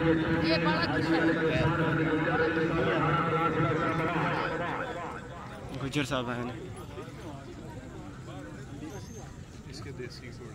गुजर साहब आए ना इसके देसी घोड़े।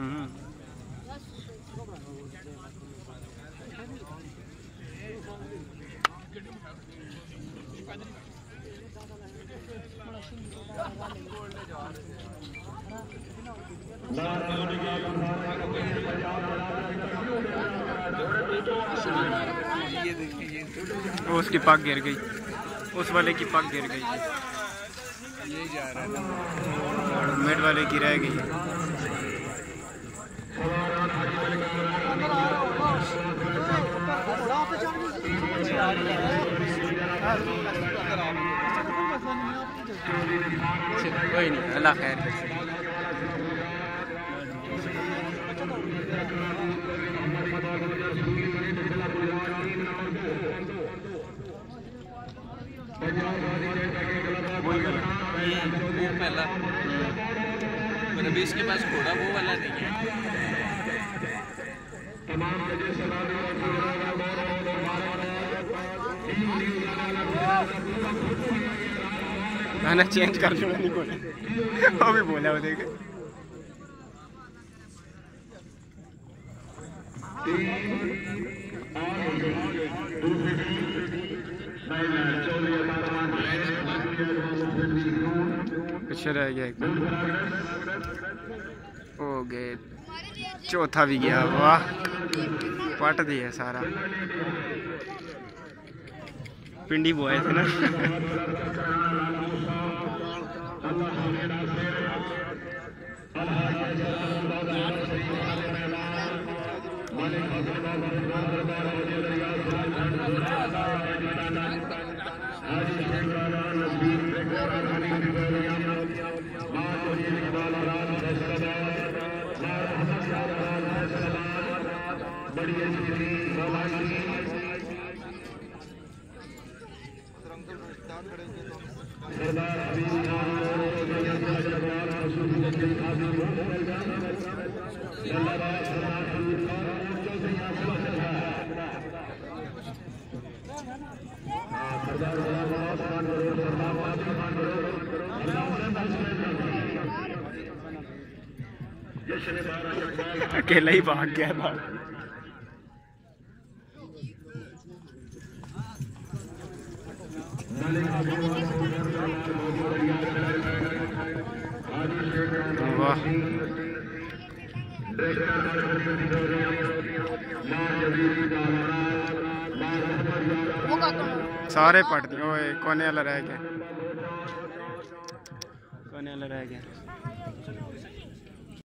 ये देखिए वो उसकी पग गिर गई, उस वाले की पग गिर गई, ये जा रहा है ना और मिड वाले की रह गई। कोई नहीं, अल्लाह खैर। वो पहला मतलब इसके पास घोड़ा वो वाला नहीं है। गाना चेंज कर लूँगा, नहीं बोला वो भी बोला वो देखे। कुछ रह गया, हो गए, चौथा भी गया। वाह, पट दिया सारा। पिंडी बोए थे ना। अकेला ही भाग गया था। वाह, सारे पट दिए। ओए, कोने वाला रह गया, कोने वाला रह गया।